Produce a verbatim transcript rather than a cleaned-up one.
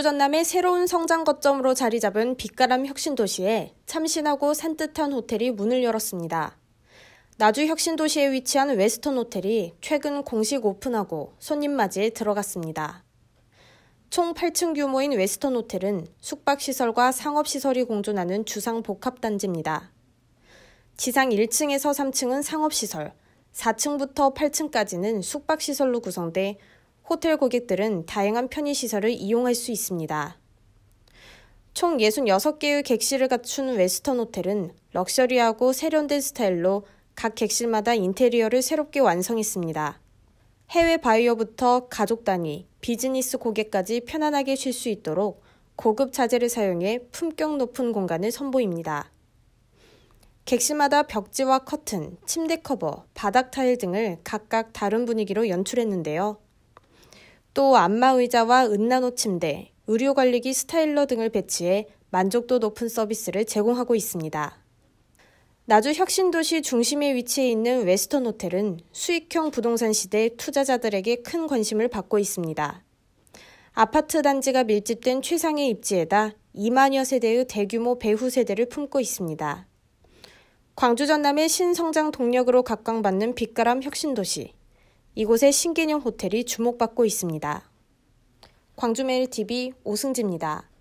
광주 전남의 새로운 성장 거점으로 자리 잡은 빛가람 혁신도시에 참신하고 산뜻한 호텔이 문을 열었습니다. 나주 혁신도시에 위치한 웨스턴 호텔이 최근 공식 오픈하고 손님 맞이에 들어갔습니다. 총 팔 층 규모인 웨스턴 호텔은 숙박시설과 상업시설이 공존하는 주상 복합단지입니다. 지상 일 층에서 삼 층은 상업시설, 사 층부터 팔 층까지는 숙박시설로 구성돼 호텔 고객들은 다양한 편의시설을 이용할 수 있습니다. 총 육십육 개의 객실을 갖춘 웨스턴 호텔은 럭셔리하고 세련된 스타일로 각 객실마다 인테리어를 새롭게 완성했습니다. 해외 바이어부터 가족 단위, 비즈니스 고객까지 편안하게 쉴 수 있도록 고급 자재를 사용해 품격 높은 공간을 선보입니다. 객실마다 벽지와 커튼, 침대 커버, 바닥 타일 등을 각각 다른 분위기로 연출했는데요. 또 안마의자와 은나노 침대, 의료관리기 스타일러 등을 배치해 만족도 높은 서비스를 제공하고 있습니다. 나주 혁신도시 중심에 위치해 있는 웨스턴 호텔은 수익형 부동산 시대 투자자들에게 큰 관심을 받고 있습니다. 아파트 단지가 밀집된 최상의 입지에다 이만여 세대의 대규모 배후 세대를 품고 있습니다. 광주 전남의 신성장 동력으로 각광받는 빛가람 혁신도시. 이곳의 신개념 호텔이 주목받고 있습니다. 광주메일티비 오승지입니다.